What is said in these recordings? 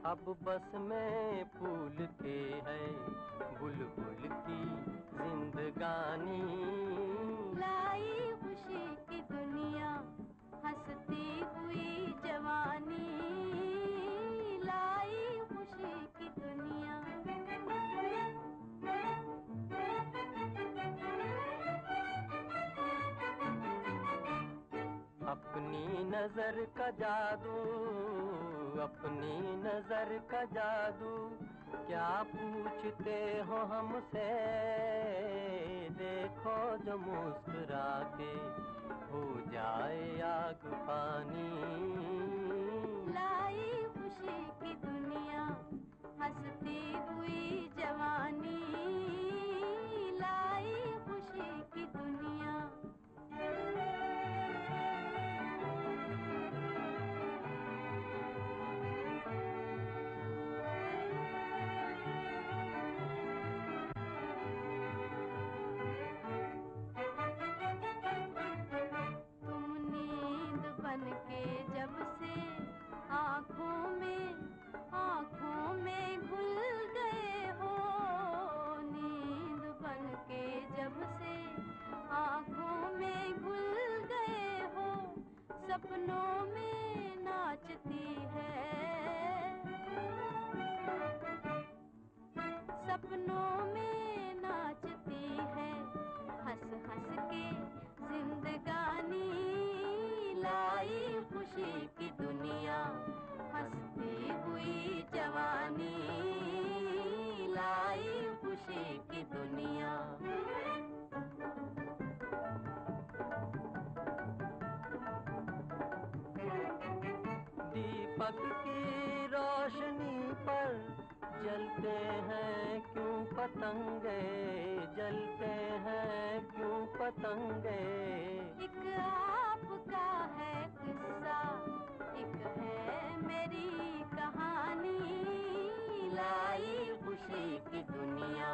अब बस में फूल के है बुलबुल की जिंदगानी। लाई खुशी की दुनिया, हंसती हुई जवानी। लाई खुशी की दुनिया। अपनी नजर का जादू, अपनी नजर का जादू, क्या पूछते हो हमसे? देखो जो मुस्कुरा के हो जाए आग पानी। लाई खुशी की दुनिया, हंसती हुई जवानी। लाई खुशी की दुनिया। बनके जब से आँखों में घुल गए हो। नींद बनके जब से आँखों में घुल गए हो। सपनों में नाचती है, सपनों में नाचती है, हंस हंस के जिंदगानी। लाई खुशी की दुनिया, हंसती हुई जवानी। लाई खुशी की दुनिया। दीपक की रोशनी पर जलते हैं क्यों पतंगे? जलते हैं क्यों पतंगे? एक आपका है किस्सा, एक है मेरी कहानी। लाई खुशी की दुनिया,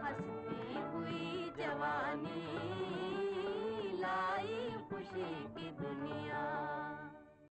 हंसती हुई जवानी। लाई खुशी की